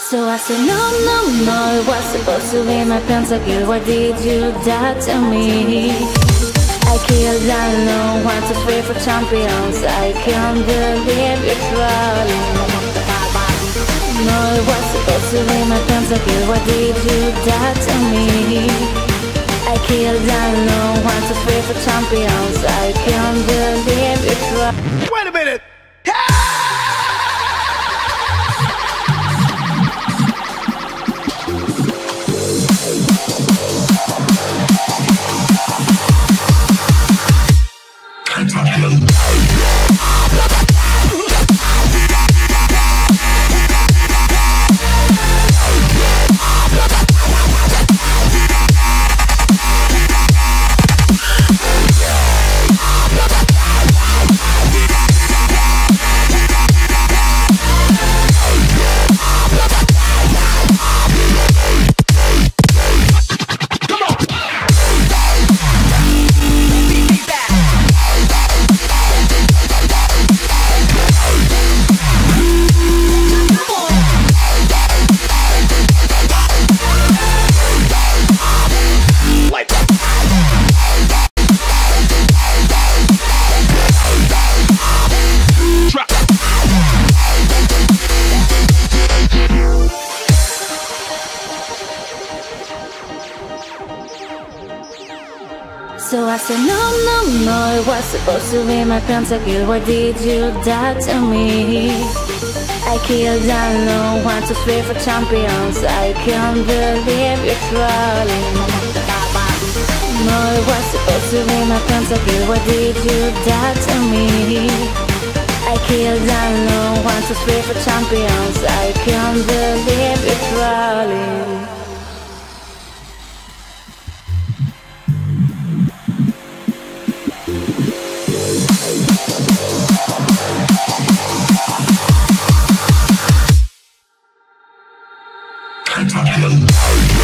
So I said no, no, no, it was supposed to be my pentakill. Why did you die to me? I killed unknown, 1, 2, 3 for champions. I can't believe you're trolling. No, it was supposed to be my pentakill. Why did you die to me? I killed unknown, 1, 2, 3 for champions. I can't believe you're trolling. Wait a minute! So I said no, no, no, it was supposed to be my pentakill. Why did you die to me? I killed unknown, 1, 2, 3 for champions. I can't believe you're trolling. No, it was supposed to be my pentakill. Why did you die to me? I killed unknown, 1, 2, 3 for champions. I can't believe you're trolling. Kentucky.